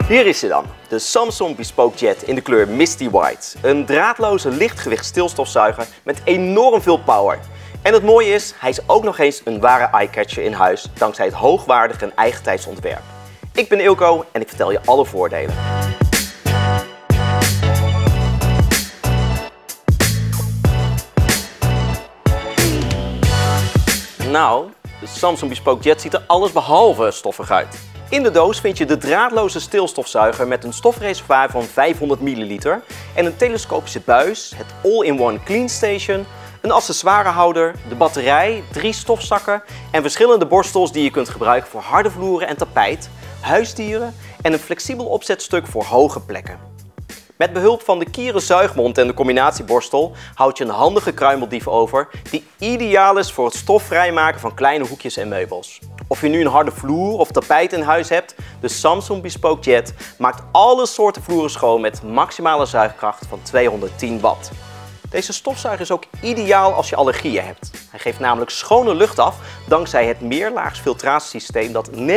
Hier is ze dan, de Samsung Bespoke Jet in de kleur Misty White. Een draadloze lichtgewicht stilstofzuiger met enorm veel power. En het mooie is, hij is ook nog eens een ware eyecatcher in huis dankzij het hoogwaardige en eigentijds ontwerp. Ik ben Ilko en ik vertel je alle voordelen. Nou, de Samsung Bespoke Jet ziet er alles behalve stoffig uit. In de doos vind je de draadloze stilstofzuiger met een stofreservoir van 500 ml en een telescopische buis, het all-in-one clean station, een accessoirehouder, de batterij, 3 stofzakken en verschillende borstels die je kunt gebruiken voor harde vloeren en tapijt, huisdieren en een flexibel opzetstuk voor hoge plekken. Met behulp van de Kieren zuigmond en de combinatieborstel houd je een handige kruimeldief over die ideaal is voor het stofvrijmaken van kleine hoekjes en meubels. Of je nu een harde vloer of tapijt in huis hebt, de Samsung Bespoke Jet maakt alle soorten vloeren schoon met maximale zuigkracht van 210 watt. Deze stofzuiger is ook ideaal als je allergieën hebt. Hij geeft namelijk schone lucht af dankzij het meerlaags filtratiesysteem dat 99,99%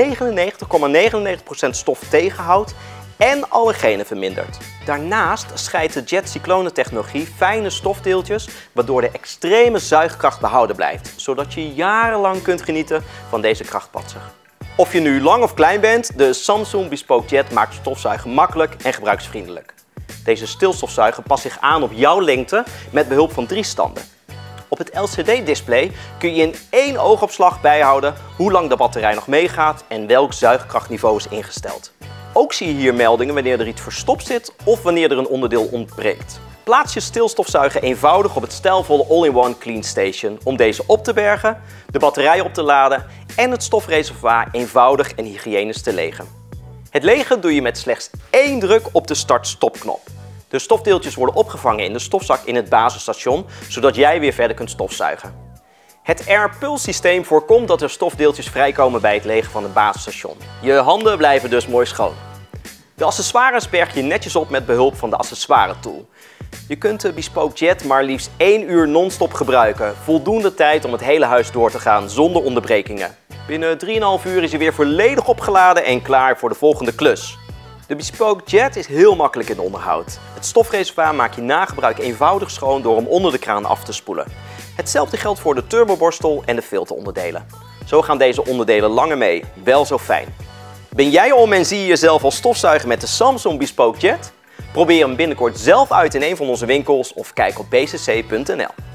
stof tegenhoudt en allergenen vermindert. Daarnaast scheidt de Jet cyclonentechnologie fijne stofdeeltjes waardoor de extreme zuigkracht behouden blijft, zodat je jarenlang kunt genieten van deze krachtpatser. Of je nu lang of klein bent, de Samsung Bespoke Jet maakt stofzuigen makkelijk en gebruiksvriendelijk. Deze stilstofzuiger past zich aan op jouw lengte met behulp van 3 standen. Op het LCD-display kun je in 1 oogopslag bijhouden hoe lang de batterij nog meegaat en welk zuigkrachtniveau is ingesteld. Ook zie je hier meldingen wanneer er iets verstopt zit of wanneer er een onderdeel ontbreekt. Plaats je stilstofzuiger eenvoudig op het stijlvolle all-in-one clean station om deze op te bergen, de batterij op te laden en het stofreservoir eenvoudig en hygiënisch te legen. Het legen doe je met slechts 1 druk op de start-stop-knop. De stofdeeltjes worden opgevangen in de stofzak in het basisstation, zodat jij weer verder kunt stofzuigen. Het Air-Pulse systeem voorkomt dat er stofdeeltjes vrijkomen bij het legen van het basisstation. Je handen blijven dus mooi schoon. De accessoires berg je netjes op met behulp van de accessoire tool. Je kunt de Bespoke Jet maar liefst 1 uur non-stop gebruiken. Voldoende tijd om het hele huis door te gaan zonder onderbrekingen. Binnen 3,5 uur is hij weer volledig opgeladen en klaar voor de volgende klus. De Bespoke Jet is heel makkelijk in onderhoud. Het stofreservoir maak je na gebruik eenvoudig schoon door hem onder de kraan af te spoelen. Hetzelfde geldt voor de turboborstel en de filteronderdelen. Zo gaan deze onderdelen langer mee, wel zo fijn. Ben jij om en zie je jezelf als stofzuiger met de Samsung Bespoke Jet? Probeer hem binnenkort zelf uit in een van onze winkels of kijk op bcc.nl.